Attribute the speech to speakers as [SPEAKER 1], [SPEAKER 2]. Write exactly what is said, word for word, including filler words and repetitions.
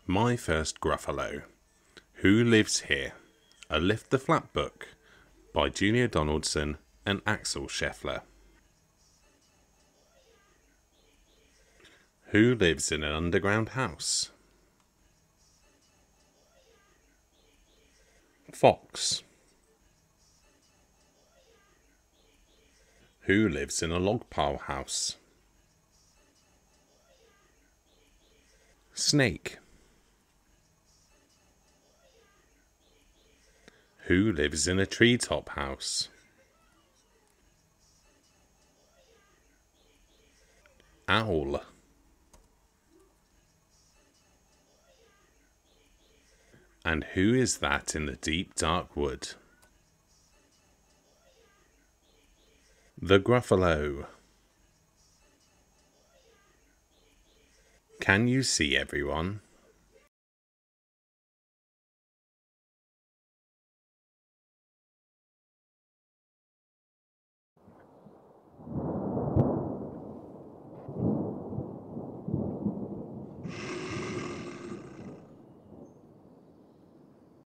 [SPEAKER 1] My First Gruffalo. Who Lives Here? A Lift the Flap book by Junior Donaldson and Axel Scheffler. Who lives in an underground house? Fox. Who lives in a log pile house? Snake. Who lives in a treetop house? Owl. And who is that in the deep dark wood? The Gruffalo. Can you see everyone?